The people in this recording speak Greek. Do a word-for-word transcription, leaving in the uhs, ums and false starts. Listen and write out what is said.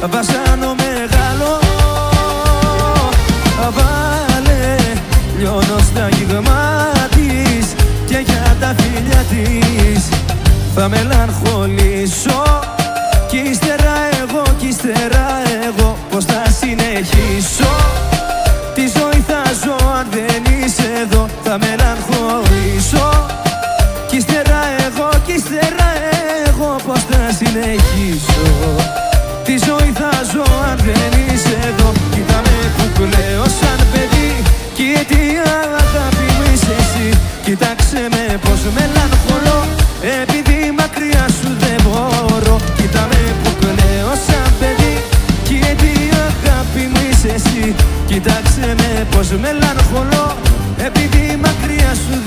βασάνο μεγάλο. Βάλε λιώνω στα γίγμα της και για τα φιλιά της θα μελαγχολήσω. Κι ύστερα εγώ, κι ύστερα εγώ πως θα συνεχίσω. Τη ζωή θα ζω αν δεν είσαι εδώ, θα μελαγχολήσω. Κι ύστερα εγώ, κι ύστερα εγώ πως θα συνεχίσω. Τη ζωή θα ζω αν δεν είσαι εδώ. Κοίτα με που κλαίω σαν παιδί, κι τι αγάπη μου είσαι εσύ. Κοίταξε με πως μελαγχολώ, επειδή μακριά σου δεν μπορώ. Κοίτα με που κλαίω σαν παιδί, κι τι αγάπη μου είσαι εσύ. Κοίταξε με πως μελαγχολώ, επειδή μακριά σου